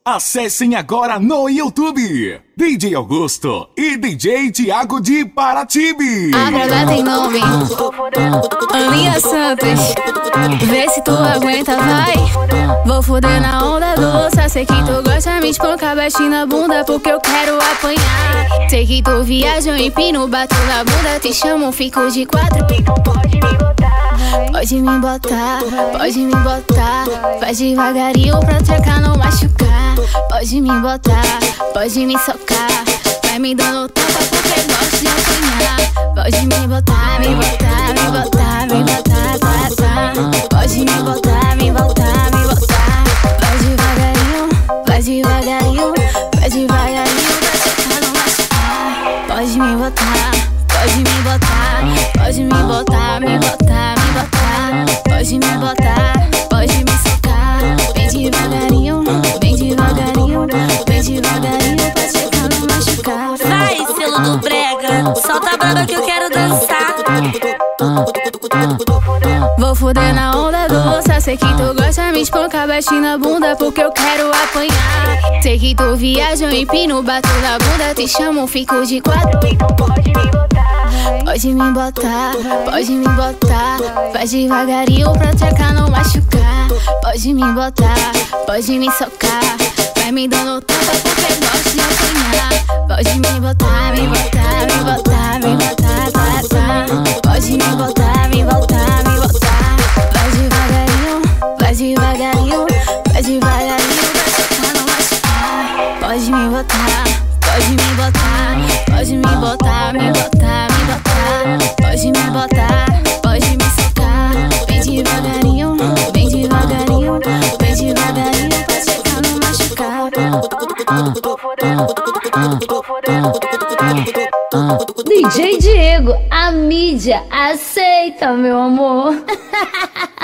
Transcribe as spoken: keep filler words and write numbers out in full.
Acessem agora no YouTube D J Augusto e D J Thiago de Paratibe. A brava tem nome, Aninha Santos. Vê se tu aguenta, vai. Vou foder na onda doce. Sei que tu gosta, me espanca, bate na bunda porque eu quero apanhar. Sei que tu viaja, eu empino, bato na bunda, te chamo, fico de quatro. Pode me botar, pode me botar. Vai devagarinho pra trocar, não machucar. Pode me botar, pode me socar. Vai me dando tapa porque gosto de apanhar. Pode me botar, me botar, me botar, me botar, tá, tá. Pode me botar, me botar, me botar. Vai devagarinho, vai devagarinho, vai devagarinho pra trocar, não machucar. Pode me botar, pode me botar, pode me botar, me botar, me botar. Pode me botar, pode me socar. Bem devagarinho, bem devagarinho, bem devagarinho pra chegar, não machucar. Vai, selo do brega, solta a banda que eu quero dançar. Vou foder na onda doce. Sei que tu gosta, me espanca, bate na bunda porque eu quero apanhar. Sei que tu viaja, eu empino, bato na bunda, te chamo, fico de quatro. Pode me botar, pode me botar. Vai devagarinho pra trocar, não machucar. Pode me botar, pode me socar. Vai me dando tapa porque gosto de apanhar. Pode me botar, me botar, me botar, me botar, tá, tá. Pode me botar, me botar, me botar. Vai devagarinho, vai devagarinho, vai devagarinho pra trocar, não machucar. Pode me botar, pode me botar, pode me botar, me botar, me botar. Pode me botar, pode me socar. Bem devagarinho, bem devagarinho, bem devagarinho pra chegar, não machucar. D J Diego, a mídia aceita, meu amor.